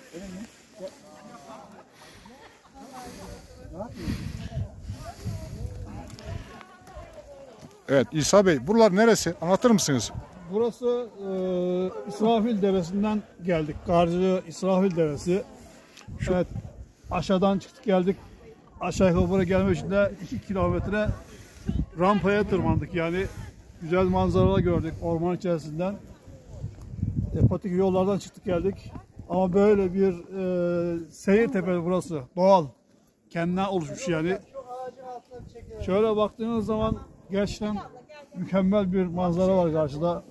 Evet İsa Bey, buralar neresi? Anlatır mısınız? Burası İsrafil Deresi'nden geldik. Karcı İsrafil Deresi. Evet, aşağıdan çıktık geldik. Aşağı yukarı buraya gelmek için de 2 kilometre rampaya tırmandık. Yani güzel manzaralar gördük orman içerisinden. Patik yollardan çıktık geldik. Ama böyle bir seyir tepesi burası. Doğal. Kendinden oluşmuş yani. Şöyle baktığınız zaman gerçekten mükemmel bir manzara var karşıda.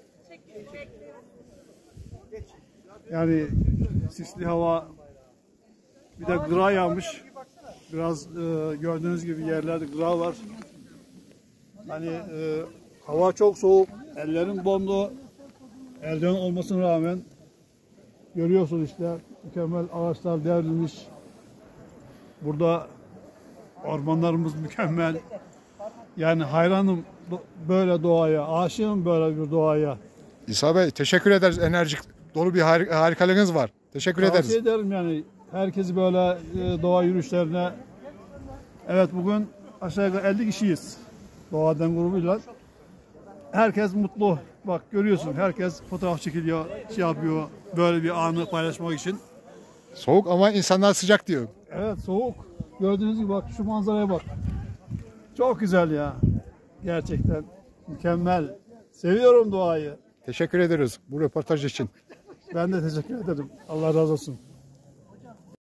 Yani sisli hava, bir de gıra yağmış. Biraz gördüğünüz gibi yerlerde gıra var. Hani hava çok soğuk, ellerim dondu. Eldiven olmasına rağmen görüyorsunuz işte mükemmel ağaçlar devrilmiş. Burada ormanlarımız mükemmel. Yani hayranım böyle doğaya, aşığım böyle bir doğaya. İsa Bey teşekkür ederiz. Enerjik dolu bir harikalığınız var. Teşekkür ederiz. Tavsiye ederim yani herkesi böyle doğa yürüyüşlerine. Evet bugün aşağı yukarı 50 kişiyiz. Doğadan grubuyla. Herkes mutlu. Bak görüyorsun herkes fotoğraf çekiliyor, şey yapıyor. Böyle bir anı paylaşmak için. Soğuk ama insanlar sıcak diyor. Evet soğuk. Gördüğünüz gibi bak şu manzaraya bak. Çok güzel ya. Gerçekten mükemmel. Seviyorum doğayı. Teşekkür ederiz bu röportaj için. Ben de teşekkür ederim. Allah razı olsun.